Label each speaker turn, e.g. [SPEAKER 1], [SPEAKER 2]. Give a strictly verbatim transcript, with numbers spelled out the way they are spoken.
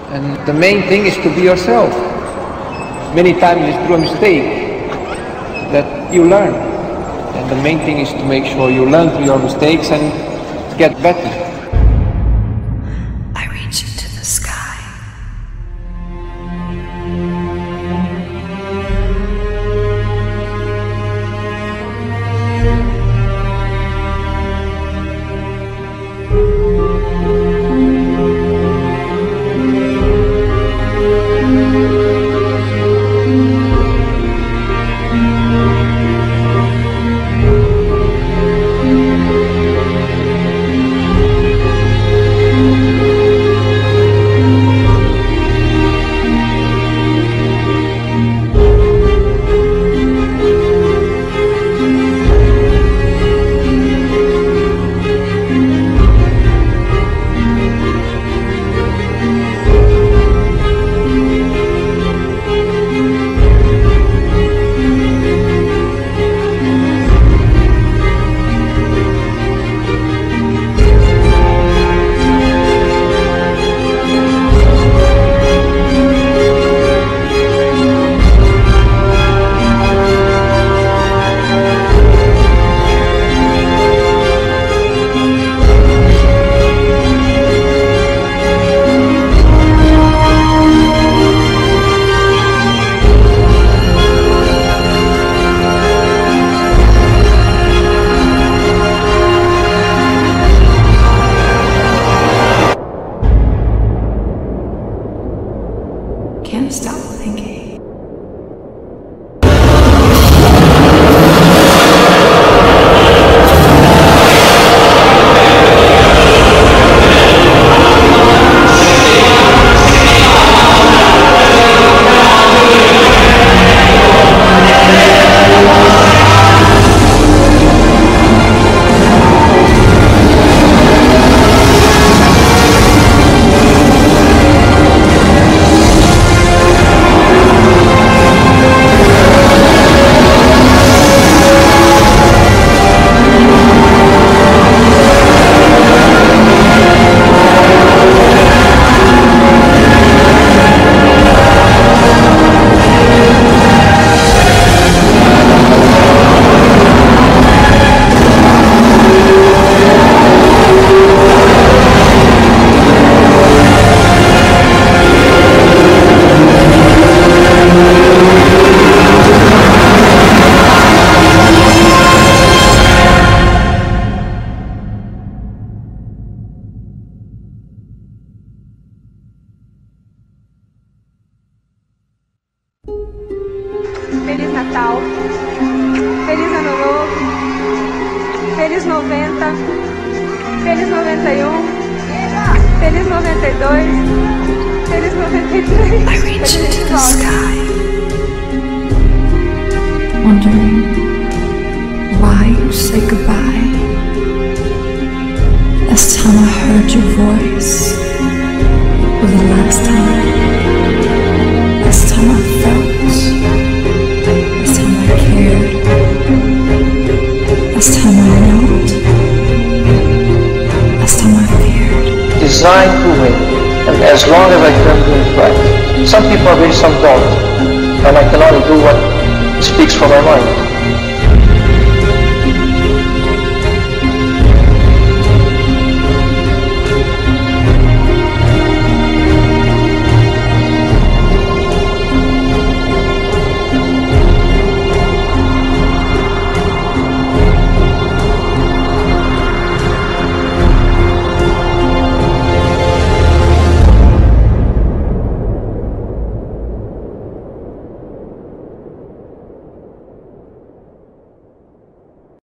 [SPEAKER 1] And the main thing is to be yourself. Many times it's through a mistake that you learn. And the main thing is to make sure you learn through your mistakes and get better.
[SPEAKER 2] I reach into the sky. Can't stop thinking.
[SPEAKER 3] Feliz Natal, Feliz Ano Novo, Feliz noventa, Feliz noventa e um, Feliz noventa e dois, Feliz noventa e três.
[SPEAKER 2] I reach into the sky, wondering why you say goodbye. Last time I heard your voice was the last time. Last time I felt. Last time I cared. Last time I knelt. Last time I feared.
[SPEAKER 1] Designed to win, and as long as I can do it right. Some people are ready, some don't, and I can only do what speaks from my mind.